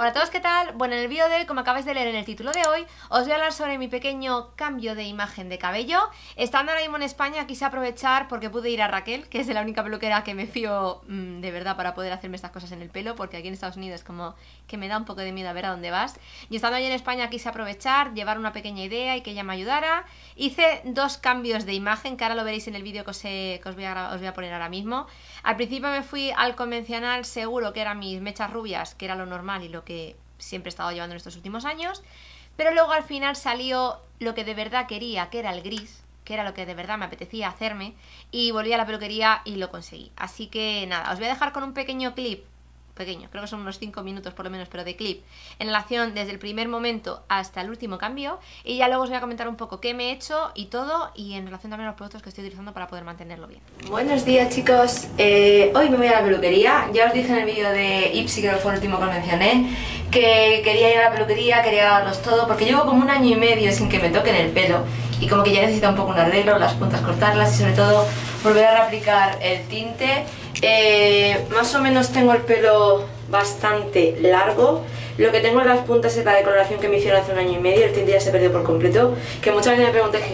Hola a todos, ¿qué tal? Bueno, en el vídeo de hoy, como acabáis de leer en el título de hoy, os voy a hablar sobre mi pequeño cambio de imagen de cabello. Estando ahora mismo en España, quise aprovechar porque pude ir a Raquel, que es la única peluquera que me fío de verdad para poder hacerme estas cosas en el pelo, porque aquí en Estados Unidos como que me da un poco de miedo a ver a dónde vas. Y estando allí en España quise aprovechar, llevar una pequeña idea y que ella me ayudara. Hice dos cambios de imagen, que ahora lo veréis en el vídeo que os voy a poner ahora mismo. Al principio me fui al convencional seguro, que eran mis mechas rubias, que era lo normal y lo que siempre he estado llevando en estos últimos años, pero luego al final salió lo que de verdad quería, que era el gris, que era lo que de verdad me apetecía hacerme, y volví a la peluquería y lo conseguí. Así que nada, os voy a dejar con un pequeño clip, pequeño, creo que son unos 5 minutos por lo menos, pero de clip, en relación desde el primer momento hasta el último cambio, y ya luego os voy a comentar un poco qué me he hecho y todo, y en relación también a los productos que estoy utilizando para poder mantenerlo bien. Buenos días, chicos. Hoy me voy a la peluquería. Ya os dije en el vídeo de Ipsy, que fue el último que os mencioné, que quería ir a la peluquería, quería lavarlos todo, porque llevo como 1 año y medio sin que me toquen el pelo, y como que ya necesita un poco un arreglo, las puntas cortarlas y sobre todo volver a reaplicar el tinte. Más o menos tengo el pelo bastante largo. Lo que tengo en las puntas es la decoloración que me hicieron hace 1 año y medio. El tinte ya se perdió por completo. Que muchas veces me preguntáis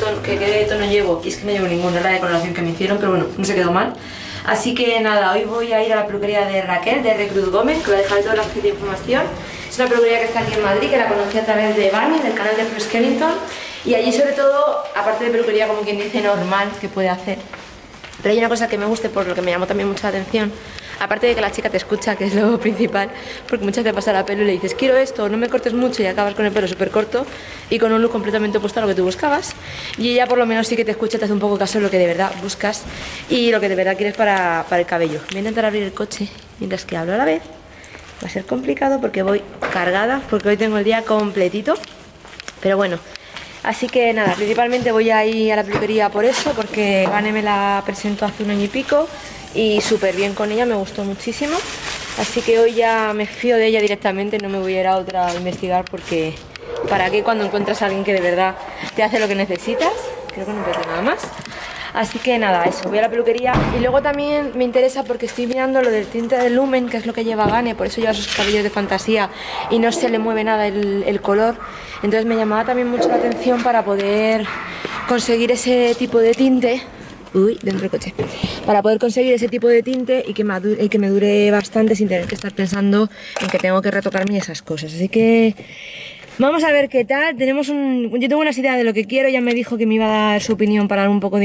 qué tono llevo, y es que no llevo ninguno, es la decoloración que me hicieron, pero bueno, no se quedó mal. Así que nada, hoy voy a ir a la peluquería de Raquel, de Recruz Gómez, que os dejaré toda la de información. Es una peluquería que está aquí en Madrid, que la conocí a través de Barney, del canal de Fresh Kennington. Y allí sobre todo, aparte de peluquería como quien dice normal que puede hacer, pero hay una cosa que me gusta, por lo que me llamó también mucha atención, aparte de que la chica te escucha, que es lo principal, porque muchas veces te pasa la pelo y le dices quiero esto, no me cortes mucho, y acabas con el pelo súper corto y con un look completamente opuesto a lo que tú buscabas. Y ella por lo menos sí que te escucha, te hace un poco caso de lo que de verdad buscas y lo que de verdad quieres para el cabello. Voy a intentar abrir el coche mientras que hablo a la vez. Va a ser complicado porque voy cargada, porque hoy tengo el día completito, pero bueno. Así que nada, principalmente voy a ir a la peluquería por eso, porque Vane me la presentó hace 1 año y pico y súper bien con ella, me gustó muchísimo. Así que hoy ya me fío de ella directamente, no me voy a ir a otra a investigar, porque ¿para qué cuando encuentras a alguien que de verdad te hace lo que necesitas? Creo que no puedo hacer nada más. Así que nada, eso, voy a la peluquería. Y luego también me interesa porque estoy mirando lo del tinte de lumen, que es lo que lleva Vane, por eso lleva sus cabellos de fantasía y no se le mueve nada el color. Entonces me llamaba también mucho la atención para poder conseguir ese tipo de tinte. Uy, dentro del coche. Para poder conseguir ese tipo de tinte y que me dure bastante sin tener que estar pensando en que tengo que retocarme y esas cosas. Así que vamos a ver qué tal. Yo tengo unas ideas de lo que quiero. Ya me dijo que me iba a dar su opinión para un poco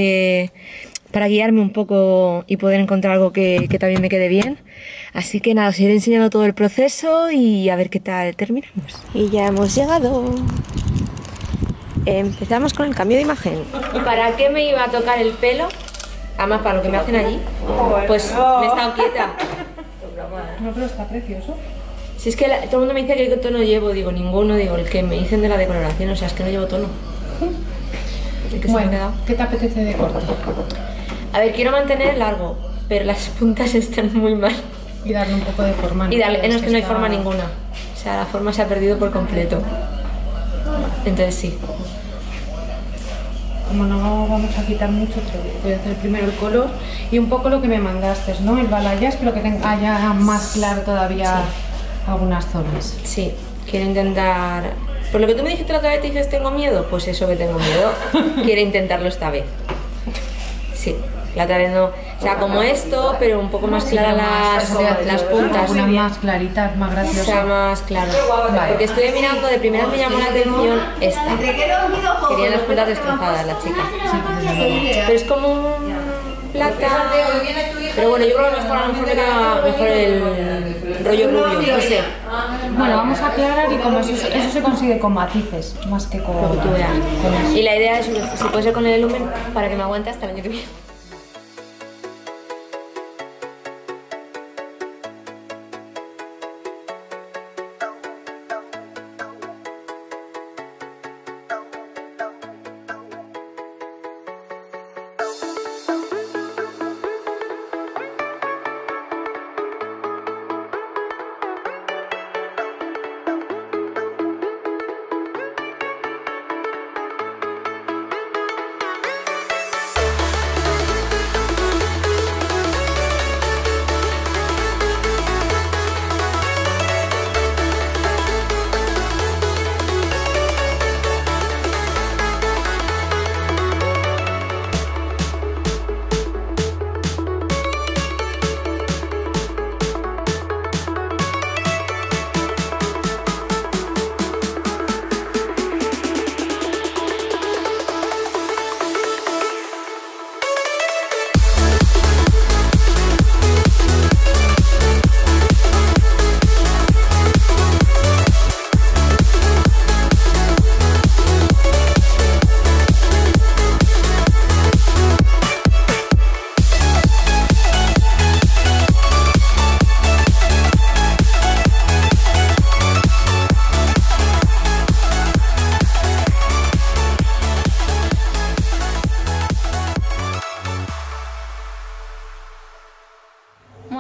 para guiarme un poco y poder encontrar algo que también me quede bien. Así que nada, os iré enseñando todo el proceso y a ver qué tal terminamos. Y ya hemos llegado. Empezamos con el cambio de imagen. ¿Para qué me iba a tocar el pelo? Además, para lo que me hacen allí, pues me he estado quieta. No, pero está precioso. Si es que todo el mundo me dice que qué tono llevo, digo ninguno, digo el que me dicen de la decoloración, o sea, es que no llevo tono. Bueno, ¿qué te apetece de corte? A ver, quiero mantener largo, pero las puntas están muy mal. Y darle un poco de forma. Y darle, es que no hay forma ninguna, o sea, la forma se ha perdido por completo. Entonces sí. Como no vamos a quitar mucho, voy a hacer primero el color y un poco lo que me mandaste, ¿no? El balayage, pero que haya más claro todavía algunas zonas. Sí, quiero intentar... Por lo que tú me dijiste la otra vez, te dices tengo miedo, pues eso que tengo miedo, quiero intentarlo esta vez. Sí, la otra vez no... O sea, como esto, pero un poco más clara las puntas. Una más clarita, más graciosa. O sea, más claro. Vale. Porque estuve mirando, de primera me llamó la atención esta. Querían las puntas destrozadas, la chica. Pero es como un plata. Pero bueno, yo creo que a lo mejor me queda mejor el rollo rubio, no sé. Bueno, vamos a aclarar y como eso se consigue con matices, más que con... Lo que tú veas. Y la idea es, si puede ser con el lumen, para que me aguante hasta el año que viene.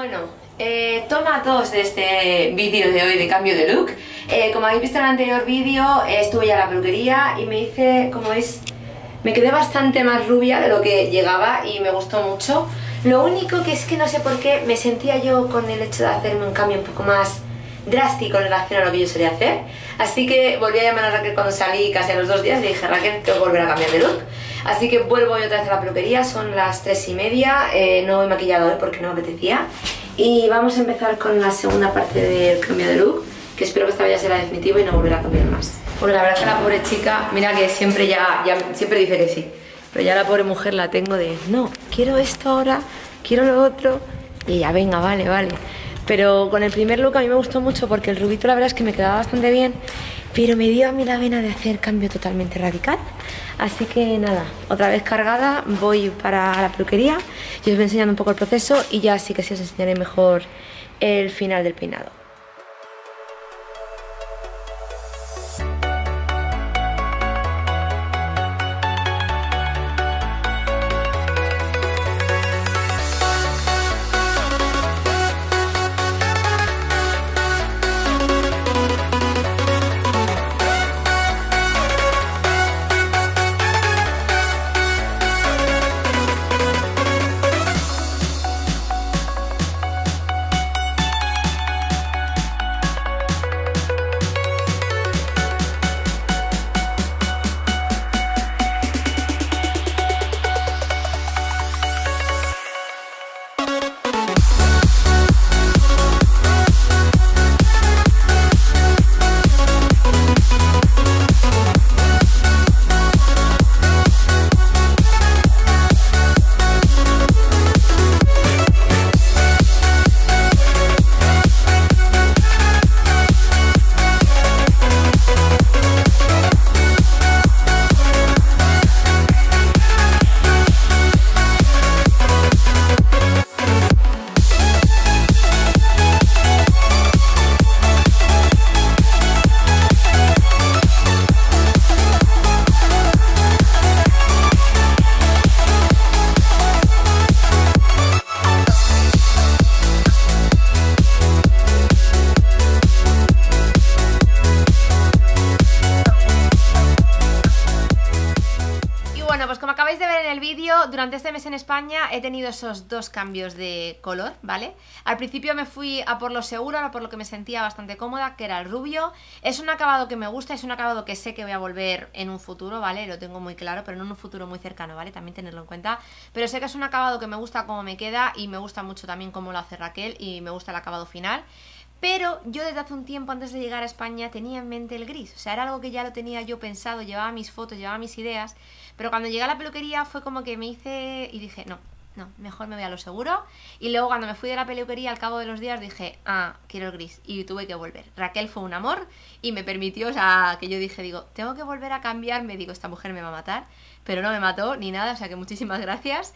Bueno, toma 2 de este vídeo de hoy de cambio de look. Como habéis visto en el anterior vídeo, estuve ya en la peluquería y me hice, como veis, me quedé bastante más rubia de lo que llegaba y me gustó mucho. Lo único que es que no sé por qué me sentía yo con el hecho de hacerme un cambio un poco más drástico en relación a lo que yo solía hacer. Así que volví a llamar a Raquel cuando salí casi a los 2 días y dije: Raquel, tengo que volver a cambiar de look. Así que vuelvo yo otra vez a la peluquería, son las 3:30, no voy maquillada hoy porque no me apetecía. Y vamos a empezar con la segunda parte del cambio de look, que espero que esta vez ya será definitivo y no volverá a cambiar más. Porque la verdad es que la pobre chica, mira que siempre siempre dice que sí, pero ya la pobre mujer la tengo de: no, quiero esto ahora, quiero lo otro, y ya venga, vale, vale. Pero con el primer look a mí me gustó mucho porque el rubito la verdad es que me quedaba bastante bien, pero me dio a mí la vena de hacer cambio totalmente radical. Así que nada, otra vez cargada, voy para la peluquería y os voy enseñando un poco el proceso y ya sí que sí os enseñaré mejor el final del peinado. Durante este mes en España he tenido esos 2 cambios de color, ¿vale? Al principio me fui a por lo seguro, a por lo que me sentía bastante cómoda, que era el rubio. Es un acabado que me gusta, es un acabado que sé que voy a volver en un futuro, ¿vale? Lo tengo muy claro, pero no en un futuro muy cercano, ¿vale? También tenerlo en cuenta. Pero sé que es un acabado que me gusta cómo me queda y me gusta mucho también cómo lo hace Raquel y me gusta el acabado final. Pero yo desde hace un tiempo antes de llegar a España tenía en mente el gris, o sea, era algo que ya lo tenía yo pensado, llevaba mis fotos, llevaba mis ideas, pero cuando llegué a la peluquería fue como que me hice y dije: no, mejor me voy a lo seguro. Y luego cuando me fui de la peluquería al cabo de los días dije: quiero el gris, y tuve que volver. Raquel fue un amor y me permitió, o sea, que yo digo, tengo que volver a cambiarme, digo, esta mujer me va a matar, pero no me mató ni nada, o sea que muchísimas gracias.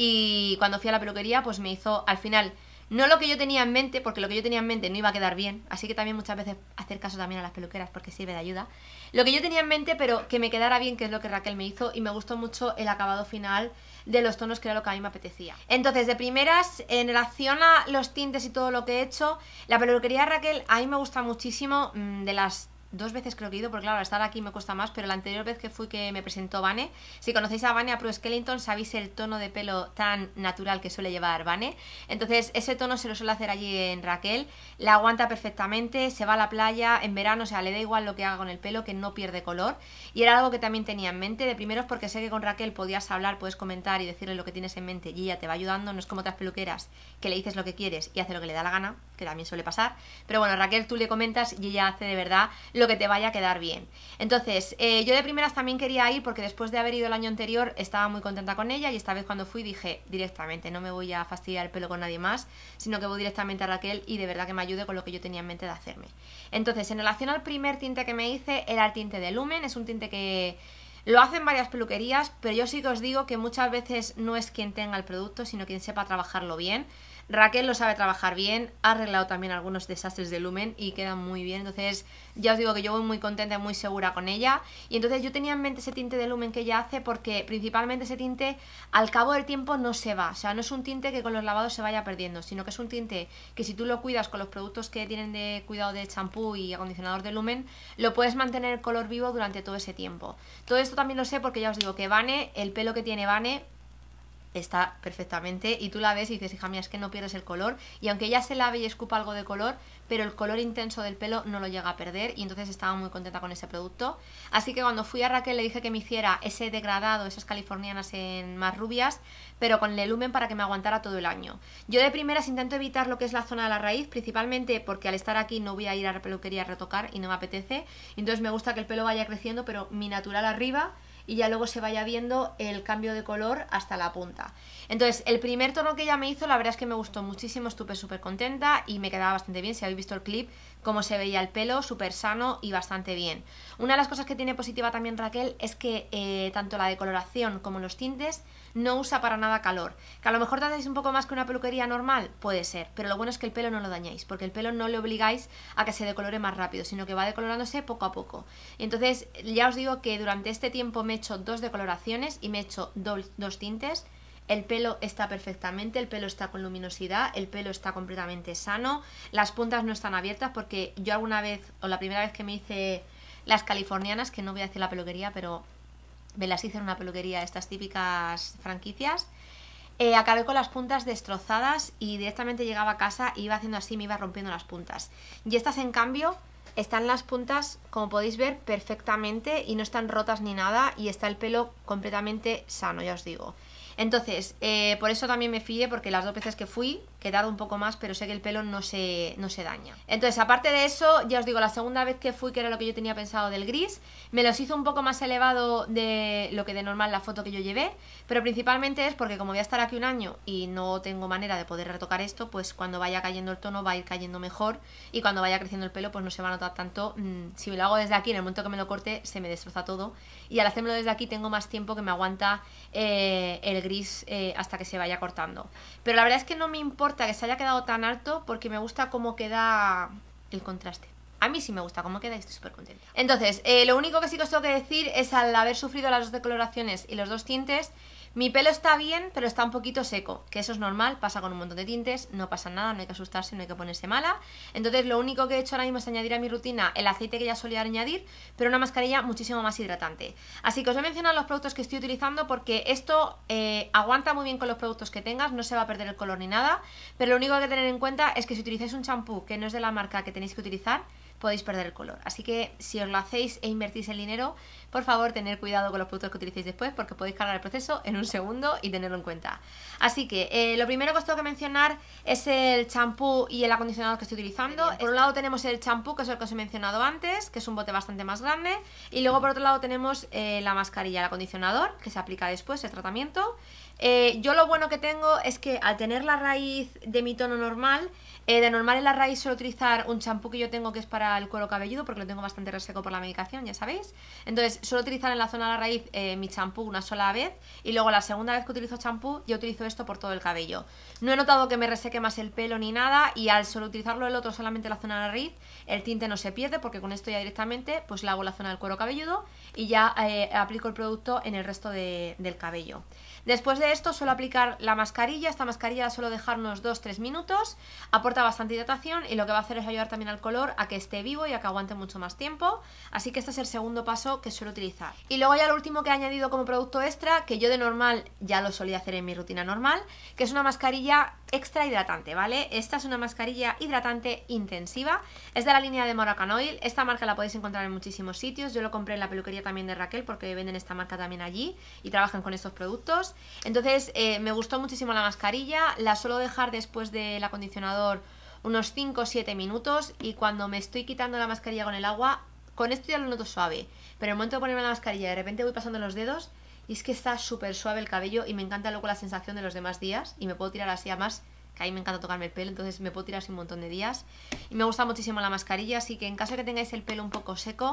Y cuando fui a la peluquería pues me hizo al final no lo que yo tenía en mente, porque lo que yo tenía en mente no iba a quedar bien, así que también muchas veces hacer caso también a las peluqueras porque sirve de ayuda. Lo que yo tenía en mente, pero que me quedara bien, que es lo que Raquel me hizo, y me gustó mucho el acabado final de los tonos, que era lo que a mí me apetecía. Entonces, de primeras, en relación a los tintes y todo lo que he hecho, la peluquería de Raquel a mí me gusta muchísimo. De las 2 veces creo que he ido, porque claro, estar aquí me cuesta más, pero la anterior vez que fui, que me presentó Vane, si conocéis a Vane, a Prue Skellington, sabéis el tono de pelo tan natural que suele llevar Vane. Entonces ese tono se lo suele hacer allí en Raquel, la aguanta perfectamente, se va a la playa en verano, o sea, le da igual lo que haga con el pelo, que no pierde color, y era algo que también tenía en mente. De primeros porque sé que con Raquel podías hablar, puedes comentar y decirle lo que tienes en mente y ella te va ayudando, no es como otras peluqueras que le dices lo que quieres y hace lo que le da la gana, que también suele pasar, pero bueno, Raquel tú le comentas y ella hace de verdad lo que te vaya a quedar bien. Entonces, yo de primeras también quería ir porque después de haber ido el año anterior estaba muy contenta con ella, y esta vez cuando fui dije directamente, no me voy a fastidiar el pelo con nadie más, sino que voy directamente a Raquel y de verdad que me ayude con lo que yo tenía en mente de hacerme. Entonces, en relación al primer tinte que me hice, era el tinte de Lumen, es un tinte que Lo hacen varias peluquerías, pero yo sí que os digo que muchas veces no es quien tenga el producto, sino quien sepa trabajarlo bien. Raquel lo sabe trabajar bien, ha arreglado también algunos desastres de lumen y queda muy bien, entonces ya os digo que yo voy muy contenta y muy segura con ella. Y entonces yo tenía en mente ese tinte de lumen que ella hace porque principalmente ese tinte al cabo del tiempo no se va, o sea, no es un tinte que con los lavados se vaya perdiendo, sino que es un tinte que si tú lo cuidas con los productos que tienen de cuidado de champú y acondicionador de lumen, lo puedes mantener el color vivo durante todo ese tiempo. Todo esto también lo sé porque ya os digo que Vane, el pelo que tiene Vane está perfectamente y tú la ves y dices, hija mía, es que no pierdes el color, y aunque ella se lave y escupa algo de color, pero el color intenso del pelo no lo llega a perder, y entonces estaba muy contenta con ese producto. Así que cuando fui a Raquel le dije que me hiciera ese degradado, esas californianas en más rubias, pero con el lumen para que me aguantara todo el año. Yo de primeras intento evitar lo que es la zona de la raíz, principalmente porque al estar aquí no voy a ir a la peluquería a retocar y no me apetece, entonces me gusta que el pelo vaya creciendo, pero mi natural arriba, y ya luego se vaya viendo el cambio de color hasta la punta. Entonces, el primer tono que ella me hizo, la verdad es que me gustó muchísimo, estuve súper contenta y me quedaba bastante bien. Si habéis visto el clip, cómo se veía el pelo, súper sano y bastante bien. Una de las cosas que tiene positiva también Raquel es que tanto la decoloración como los tintes no usa para nada calor. Que a lo mejor tardáis un poco más que una peluquería normal, puede ser, pero lo bueno es que el pelo no lo dañáis, porque el pelo no le obligáis a que se decolore más rápido, sino que va decolorándose poco a poco. Entonces, ya os digo que durante este tiempo me he hecho 2 decoloraciones y me he hecho 2 tintes. El pelo está perfectamente, el pelo está con luminosidad, el pelo está completamente sano, las puntas no están abiertas porque yo alguna vez, o la primera vez que me hice las californianas, que no voy a decir la peluquería, pero me las hice en una peluquería, estas típicas franquicias, acabé con las puntas destrozadas y directamente llegaba a casa y iba haciendo así, me iba rompiendo las puntas. Y estas en cambio están las puntas, como podéis ver, perfectamente y no están rotas ni nada, y está el pelo completamente sano, ya os digo. Entonces, por eso también me fié, porque las 2 veces que fui, que tardo un poco más, pero sé que el pelo no se daña. Entonces, aparte de eso, ya os digo, la segunda vez que fui, que era lo que yo tenía pensado del gris, me los hizo un poco más elevado de lo que de normal la foto que yo llevé, pero principalmente es porque como voy a estar aquí un año y no tengo manera de poder retocar esto, pues cuando vaya cayendo el tono va a ir cayendo mejor, y cuando vaya creciendo el pelo pues no se va a notar tanto. Si me lo hago desde aquí, en el momento que me lo corte se me destroza todo, y al hacérmelo desde aquí tengo más tiempo que me aguanta el gris hasta que se vaya cortando. Pero la verdad es que no me importa que se haya quedado tan alto porque me gusta cómo queda el contraste. A mí sí me gusta cómo queda y estoy súper contenta. Entonces, lo único que sí que os tengo que decir es, al haber sufrido las 2 decoloraciones y los 2 tintes, mi pelo está bien, pero está un poquito seco, que eso es normal, pasa con un montón de tintes, no pasa nada, no hay que asustarse, no hay que ponerse mala. Entonces lo único que he hecho ahora mismo es añadir a mi rutina el aceite que ya solía añadir, pero una mascarilla muchísimo más hidratante. Así que os voy a mencionar los productos que estoy utilizando, porque esto aguanta muy bien con los productos que tengas, no se va a perder el color ni nada, pero lo único que hay que tener en cuenta es que si utilizáis un champú que no es de la marca que tenéis que utilizar, podéis perder el color. Así que si os lo hacéis e invertís el dinero, por favor, tener cuidado con los productos que utilicéis después, porque podéis cargar el proceso en un segundo y tenerlo en cuenta. Así que lo primero que os tengo que mencionar es el champú y el acondicionador que estoy utilizando. Por un lado tenemos el champú, que es el que os he mencionado antes, que es un bote bastante más grande, y luego por otro lado tenemos la mascarilla, el acondicionador, que se aplica después, el tratamiento. Yo lo bueno que tengo es que al tener la raíz de mi tono normal, de normal en la raíz suelo utilizar un champú que yo tengo que es para el cuero cabelludo, porque lo tengo bastante reseco por la medicación, ya sabéis. Entonces suelo utilizar en la zona de la raíz mi champú una sola vez, y luego la segunda vez que utilizo champú yo utilizo esto por todo el cabello. No he notado que me reseque más el pelo ni nada, y al solo utilizarlo el otro solamente la zona de la raíz, el tinte no se pierde, porque con esto ya directamente pues le hago la zona del cuero cabelludo y ya aplico el producto en el resto del cabello. Después de esto suelo aplicar la mascarilla. Esta mascarilla la suelo dejar unos 2-3 minutos, aporta bastante hidratación y lo que va a hacer es ayudar también al color a que esté vivo y a que aguante mucho más tiempo. Así que este es el segundo paso que suelo utilizar. Y luego ya lo último que he añadido como producto extra, que yo de normal ya lo solía hacer en mi rutina normal, que es una mascarilla extra hidratante, ¿vale? Esta es una mascarilla hidratante intensiva, es de la línea de Moroccan Oil. Esta marca la podéis encontrar en muchísimos sitios, yo lo compré en la peluquería también de Raquel, porque venden esta marca también allí y trabajan con estos productos. Entonces me gustó muchísimo la mascarilla, la suelo dejar después del acondicionador unos 5 o 7 minutos, y cuando me estoy quitando la mascarilla con el agua, con esto ya lo noto suave, pero en el momento de ponerme la mascarilla de repente voy pasando los dedos y es que está súper suave el cabello, y me encanta luego la sensación de los demás días, y me puedo tirar así, además que a mí me encanta tocarme el pelo, entonces me puedo tirar así un montón de días, y me gusta muchísimo la mascarilla. Así que en caso de que tengáis el pelo un poco seco,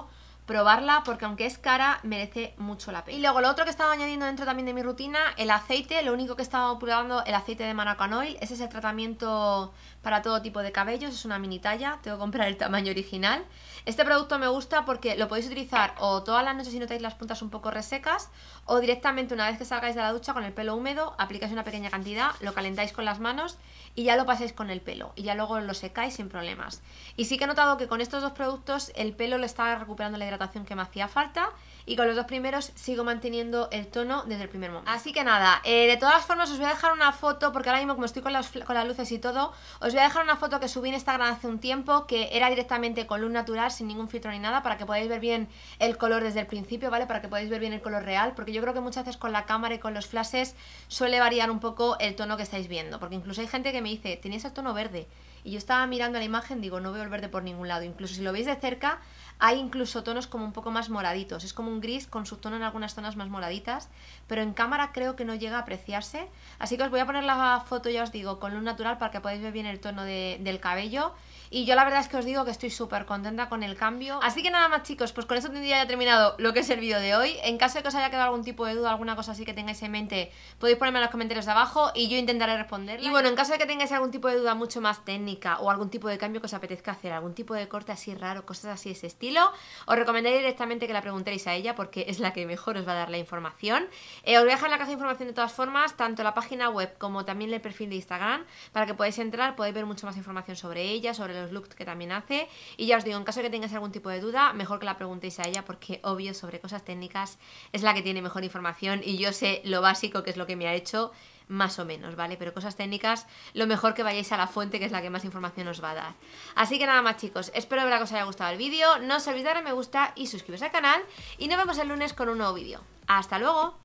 probarla porque aunque es cara, merece mucho la pena. Y luego lo otro que he estado añadiendo dentro también de mi rutina, el aceite. Lo único que he estado probando, el aceite de Maracan Oil. Ese es el tratamiento para todo tipo de cabellos, es una mini talla, tengo que comprar el tamaño original. Este producto me gusta porque lo podéis utilizar o todas las noches si notáis las puntas un poco resecas, o directamente una vez que salgáis de la ducha con el pelo húmedo, aplicáis una pequeña cantidad, lo calentáis con las manos y ya lo pasáis con el pelo y ya luego lo secáis sin problemas. Y sí que he notado que con estos dos productos el pelo le está recuperando la hidratación que me hacía falta, y con los dos primeros sigo manteniendo el tono desde el primer momento. Así que nada, de todas formas os voy a dejar una foto, porque ahora mismo como estoy con las luces y todo, os voy a dejar una foto que subí en Instagram hace un tiempo, que era directamente con luz natural, sin ningún filtro ni nada, para que podáis ver bien el color desde el principio, ¿vale? Para que podáis ver bien el color real, porque yo creo que muchas veces con la cámara y con los flashes suele variar un poco el tono que estáis viendo, porque incluso hay gente que me dice, tenías el tono verde, y yo estaba mirando la imagen, digo, no veo el verde por ningún lado. Incluso si lo veis de cerca, hay incluso tonos como un poco más moraditos, es como un gris con subtono en algunas zonas más moraditas, pero en cámara creo que no llega a apreciarse. Así que os voy a poner la foto, ya os digo, con luz natural para que podáis ver bien el tono del cabello. Y yo la verdad es que os digo que estoy súper contenta con el cambio. Así que nada más, chicos, pues con eso tendría ya terminado lo que es el vídeo de hoy. En caso de que os haya quedado algún tipo de duda, alguna cosa así que tengáis en mente, podéis ponerme en los comentarios de abajo y yo intentaré responderla. Y bueno, en caso de que tengáis algún tipo de duda mucho más técnica o algún tipo de cambio que os apetezca hacer, algún tipo de corte así raro, cosas así de ese estilo, os recomendaría directamente que la preguntéis a ella porque es la que mejor os va a dar la información. Os voy a dejar en la caja de información de todas formas, tanto la página web como también el perfil de Instagram, para que podáis entrar, podéis ver mucho más información sobre ella, sobre los looks que también hace. Y ya os digo, en caso de que tengáis algún tipo de duda, mejor que la preguntéis a ella porque obvio sobre cosas técnicas es la que tiene mejor información y yo sé lo básico que es lo que me ha hecho, más o menos, ¿vale? Pero cosas técnicas, lo mejor que vayáis a la fuente, que es la que más información os va a dar. Así que nada más, chicos, espero que os haya gustado el vídeo, no os olvidéis darle me gusta y suscribiros al canal y nos vemos el lunes con un nuevo vídeo. ¡Hasta luego!